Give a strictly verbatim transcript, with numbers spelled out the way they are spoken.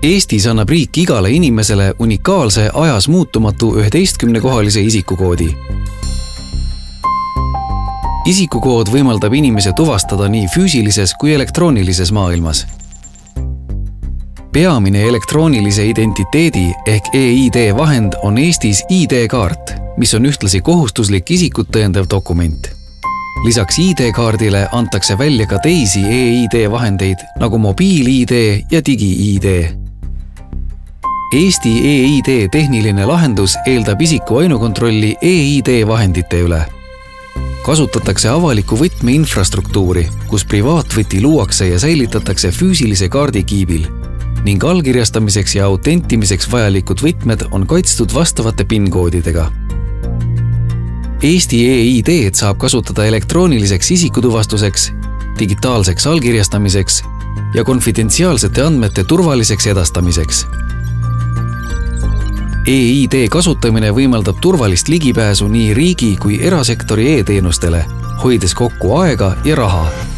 Eestis annab riik igale inimesele unikaalse ajas muutumatu üheteistkümnekohalise isikukoodi. Isikukood võimaldab inimese tuvastada nii füüsilises kui elektroonilises maailmas. Peamine elektroonilise identiteedi ehk E I D vahend on Eestis I D-kaart, mis on ühtlasi kohustuslik isikut tõendav dokument. Lisaks I D-kaardile antakse välja ka teisi E I D vahendeid nagu mobiil-I D ja digi-I D. Eesti E I D tehniline lahendus eeldab isiku ainukontrolli E I D vahendite üle. Kasutatakse avaliku võtme infrastruktuuri, kus privaatvõti luuakse ja säilitatakse füüsilise kaardi kiibil ning allkirjastamiseks ja autentimiseks vajalikud võtmed on kaitstud vastavate PIN-koodidega. Eesti E I D-d saab kasutada elektrooniliseks isikutuvastuseks, digitaalseks allkirjastamiseks ja konfidentsiaalsete andmete turvaliseks edastamiseks. E I D kasutamine võimaldab turvalist ligipääsu nii riigi kui erasektori e-teenustele, hoides kokku aega ja raha.